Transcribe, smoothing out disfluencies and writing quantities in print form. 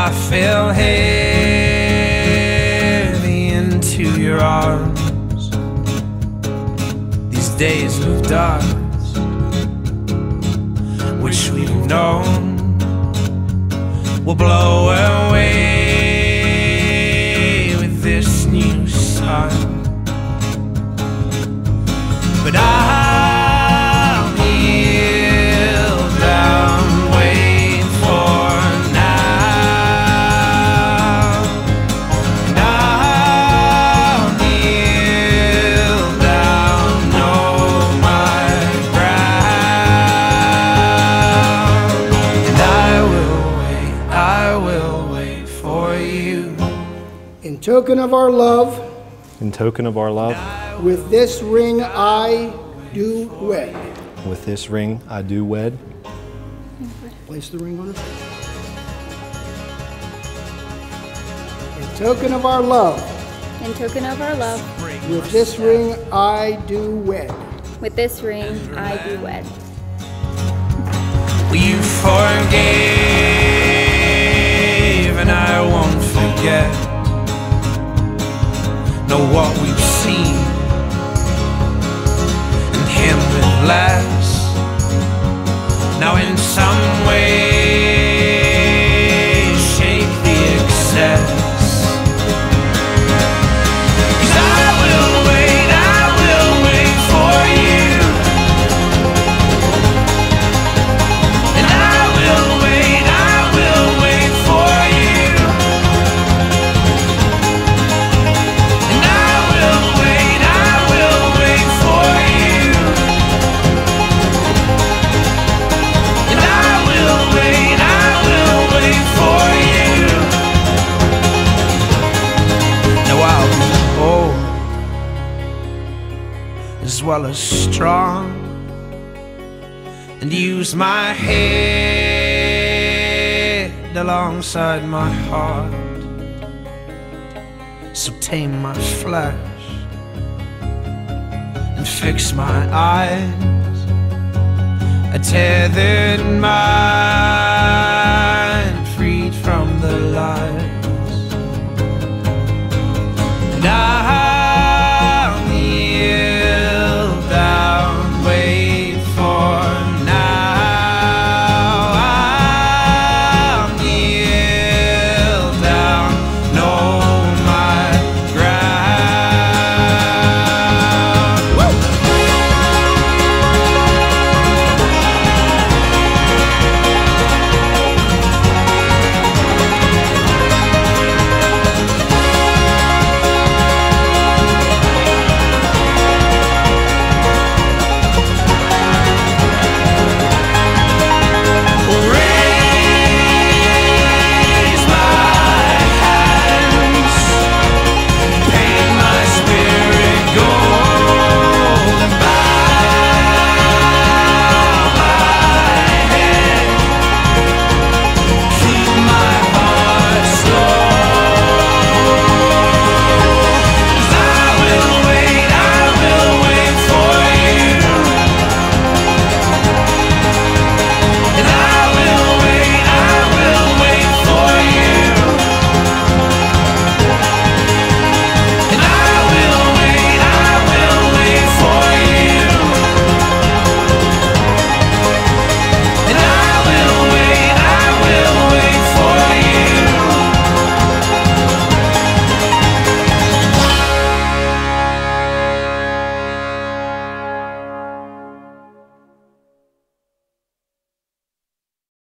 I fell heavy into your arms. These days of dust, which we've known, will blow away with this new sun. But I'll kneel down, wait for now. And I'll kneel down, know my ground. And I will wait for you. In token of our love, In token of our love, with this ring I do wed. with this ring I do wed. Place the ring on her. In token of our love, In token of our love, with this ring I do wed. with this ring I do wed. You forgave and I won't forget. Know what we've seen, and him with less. Now in some way shake the excess. 'Cause I will wait for you. And I will wait for you. And I will wait for you. And I will wait for you. Now I'll be old as well as strong, and use my head alongside my heart. So tame my flesh and fix my eyes. I tethered my